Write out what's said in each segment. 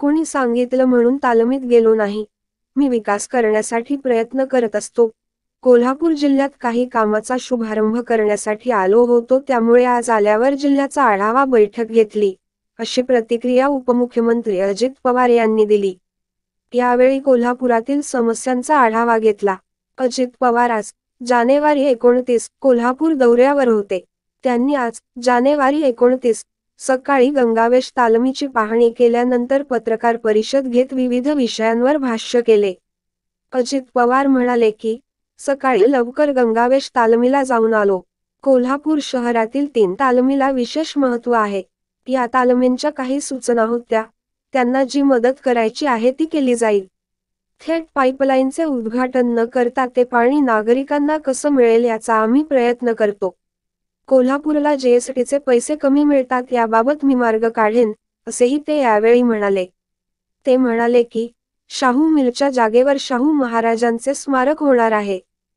कोणी सांगितलं म्हणून तालमीत गेलो नाही. मी विकास करण्यासाठी प्रयत्न करत असतो. कोल्हापूर जिल्ह्यात काही कामाचा शुभारंभ करण्यासाठी आलो होतो, त्यामुळे आज आल्यावर जिल्ह्याचा आढावा बैठक घेतली, अशी प्रतिक्रिया उपमुख्यमंत्री अजित पवार यांनी दिली. यावेळी कोल्हापुरातील समस्यांचा आढावा घेतला. अजित पवार आज जानेवारी 29 कोल्हापूर दौऱ्यावर होते. त्यांनी आज जानेवारी 29 सकाळी गंगावेश तालमीची पाहणी केल्यानंतर पत्रकार परिषद घेत विविध विषयांवर भाष्य केले. अजित पवार म्हणाले की, सकाळी लवकर गंगावेश तालमीला जाऊन आलो. कोल्हापूर शहरातील 3 तालमीला विशेष महत्त्व आहे. या तालमींच्या काही सूचना होत्या, त्यांना जी मदत करायची आहे ती केली जाईल. थेट पाईपलाईनचे उद्घाटन न करता ते पाणी नागरिकांना कसं मिळेल याचा आम्ही प्रयत्न करतो. कोल्हापूरला जीएसटीचे पैसे कमी मिळतात याबाबत मी मार्ग काढेन, असेही ते यावेळी म्हणाले. ते म्हणाले की, शाहू मिलच्या जागेवर शाहू महाराजांचे स्मारक होणार आहे.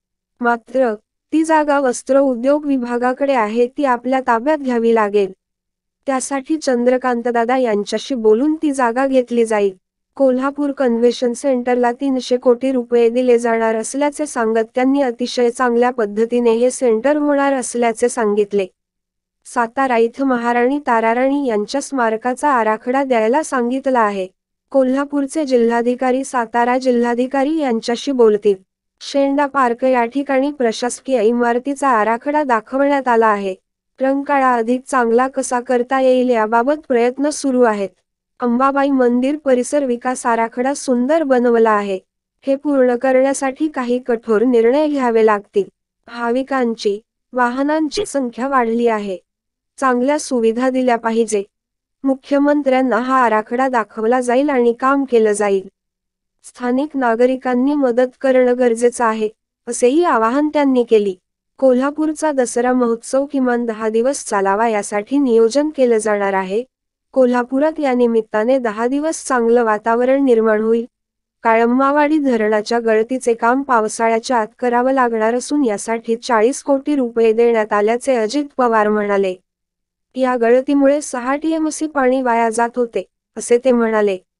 मात्र, ती जागा वस्त्र उद्योग विभागाकडे आहे, ती आपल्या ताब्यात घ्यावी लागेल. त्यासाठी चंद्रकांतदादा यांच्याशी बोलून ती जागा घेतली जाईल. कोल्हापूर कन्व्हेन्शन सेंटरला 300 कोटी रुपये दिले जाणार असल्याचे सांगत त्यांनी अतिशय चांगल्या पद्धतीने हे सेंटर होणार असल्याचे सांगितले. सातारा इथं महाराणी ताराराणी यांच्या स्मारकाचा आराखडा द्यायला सांगितला आहे. कोल्हापूरचे जिल्हाधिकारी सातारा जिल्हाधिकारी यांच्याशी बोलतील. शेंडा पार्क या ठिकाणी प्रशासकीय इमारतीचा आराखडा दाखवण्यात आला आहे. रंकाळा अधिक चांगला कसा करता येईल याबाबत प्रयत्न सुरू आहेत. अंबाबाई मंदिर परिसर विकास आराखडा सुंदर बनवला आहे. हे पूर्ण करण्यासाठी काही कठोर निर्णय घ्यावे लागतील. भाविकांची, वाहनांची संख्या वाढली आहे. चांगल्या सुविधा दिल्या पाहिजे. मुख्यमंत्र्यांना हा आराखडा दाखवला जाईल आणि काम केलं जाईल. स्थानिक नागरिकांनी मदत करणं गरजेचं आहे, असेही आवाहन त्यांनी केली. कोल्हापूरचा दसरा महोत्सव किमान 10 दिवस चालावा यासाठी नियोजन केलं जाणार आहे. कोल्हापुरात या निमित्ताने 10 दिवस चांगलं वातावरण निर्माण होईल. काळम्मावाडी धरणाच्या गळतीचे काम पावसाळ्याच्या आत करावं लागणार असून यासाठी 40 कोटी रुपये देण्यात आल्याचे अजित पवार म्हणाले. या गळतीमुळे 6 टीएमसी पाणी वाया जात होते, असे ते म्हणाले.